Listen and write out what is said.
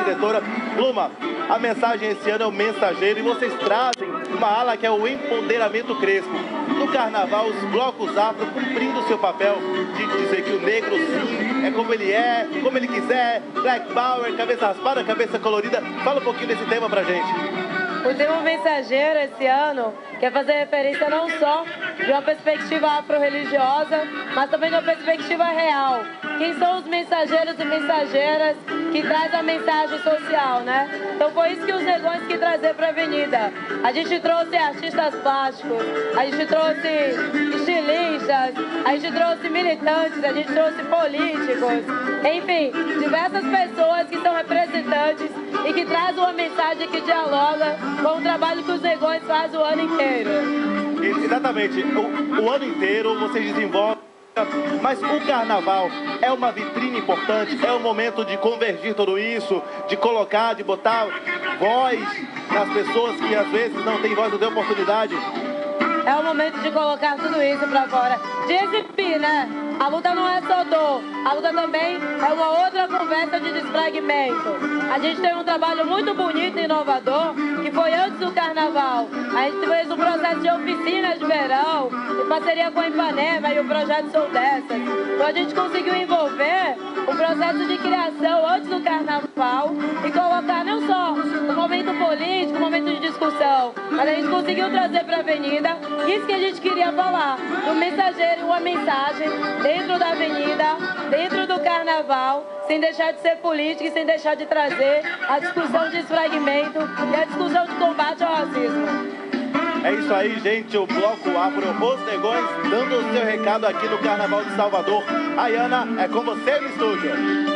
diretora. Luma, a mensagem esse ano é o mensageiro e vocês trazem uma ala que é o empoderamento crespo. No carnaval, os blocos afro cumprindo o seu papel de dizer que o negro sim, é como ele quiser, Black Power, cabeça raspada, cabeça colorida. Fala um pouquinho desse tema pra gente. O tema mensageiro esse ano quer fazer referência não só de uma perspectiva afro-religiosa, mas também de uma perspectiva real. Quem são os mensageiros e mensageiras que trazem a mensagem social, né? Então foi isso que os negões quis trazer para a Avenida. A gente trouxe artistas plásticos, a gente trouxe estilistas, a gente trouxe militantes, a gente trouxe políticos, enfim, diversas pessoas que são representantes e que trazem uma mensagem que dialoga com o trabalho que os negões fazem o ano inteiro. Exatamente. O ano inteiro vocês desenvolvem, mas o carnaval é uma vitrine importante, é o momento de convergir tudo isso, de colocar, de botar voz nas pessoas que às vezes não têm voz, não têm oportunidade. É o momento de colocar tudo isso pra fora, de exibir, né? A luta não é só dor, a luta também é uma outra conversa de desfragmento. A gente tem um trabalho muito bonito e inovador, que foi antes do carnaval. A gente fez um processo de oficinas de verão, em parceria com a Ipanema e o projeto Sou Dessas. Então a gente conseguiu envolver o processo de criação antes do carnaval e colocar não só o momento político, o momento de discussão, mas a gente conseguiu trazer para a Avenida isso que a gente queria falar, do mensageiro e uma mensagem dentro da Avenida, dentro do carnaval, sem deixar de ser política e sem deixar de trazer a discussão de desfragmento e a discussão de combate ao racismo. É isso aí, gente, o Bloco Afro, os negões, dando o seu recado aqui no Carnaval de Salvador. Ayana, é com você no estúdio.